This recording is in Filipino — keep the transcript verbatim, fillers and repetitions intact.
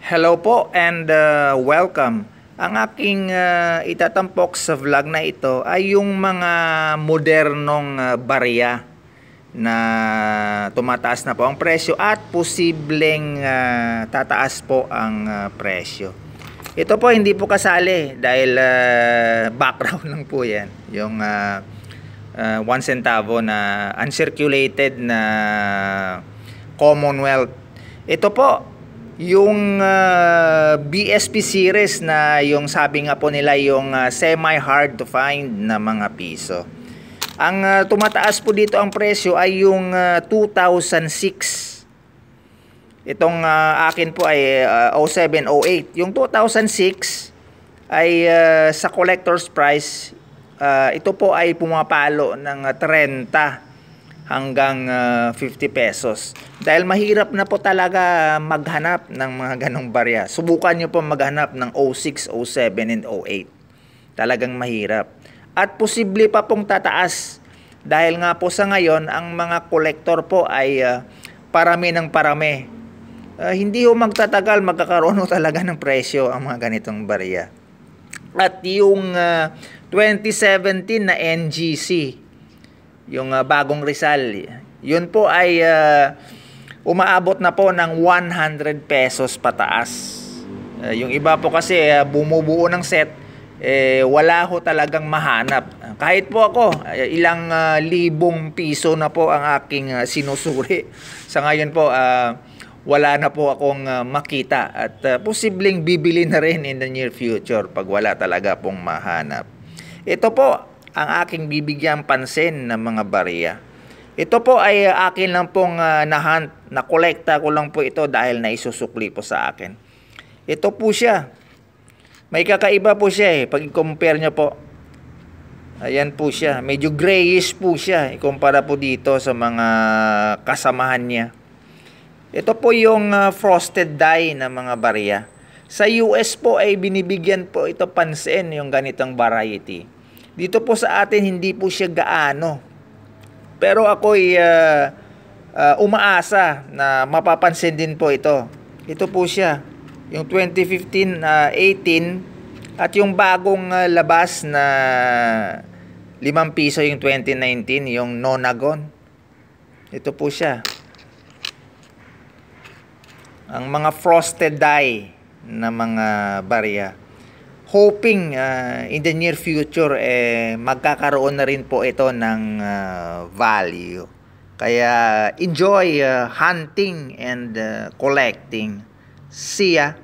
Hello po and uh, welcome. Ang aking uh, itatampok sa vlog na ito ay yung mga modernong uh, barya na tumataas na po ang presyo at posibleng uh, tataas po ang uh, presyo. Ito po hindi po kasali dahil uh, background lang po yan. Yung uh, uh, one centavo na uncirculated na Commonwealth. Ito po yung uh, B S P series na yung sabi nga po nila yung uh, semi hard to find na mga piso. Ang uh, tumataas po dito ang presyo ay yung uh, two thousand six. Itong uh, akin po ay uh, oh seven oh eight. Yung two thousand six ay uh, sa collector's price, uh, ito po ay pumapalo ng uh, thirty hanggang uh, fifty pesos. Dahil mahirap na po talaga maghanap ng mga ganong barya. Subukan nyo po maghanap ng oh six, oh seven, and oh eight. Talagang mahirap. At posible pa pong tataas. Dahil nga po sa ngayon, ang mga kolektor po ay uh, parami ng parami. Uh, hindi ho magtatagal, magkakaroon ho talaga ng presyo ang mga ganitong barya. At yung uh, twenty seventeen na N G C, yung uh, bagong Rizal, yun po ay uh, umaabot na po ng one hundred pesos pataas. Uh, yung iba po kasi uh, bumubuo ng set, eh, wala ho talagang mahanap. Kahit po ako, uh, ilang uh, libong piso na po ang aking uh, sinusuri. Sa ngayon po, uh, wala na po akong uh, makita at uh, posibleng bibili na rin in the near future pag wala talaga pong mahanap. Ito po ang aking bibigyan pansin ng mga barya. Ito po ay uh, akin lang pong uh, nahunt, nakolekta ko lang po ito dahil naisusukli po sa akin. Ito po siya. May kakaiba po siya eh. Pag i-compare nyo po. Ayan po siya. Medyo grayish po siya. Ikumpara po dito sa mga kasamahan niya. Ito po yung uh, frosted die ng mga barya. Sa U S po ay binibigyan po ito pansin yung ganitong variety. Dito po sa atin hindi po siya gaano. Pero ako'y uh, uh, umaasa na mapapansin din po ito. Ito po siya. Yung twenty fifteen, eighteen at yung bagong uh, labas na limang piso yung twenty nineteen, yung Nonagon. Ito po siya. Ang mga frosted die na mga barya. Hoping uh, in the near future eh, magkakaroon na rin po ito ng uh, value. Kaya enjoy uh, hunting and uh, collecting. See ya!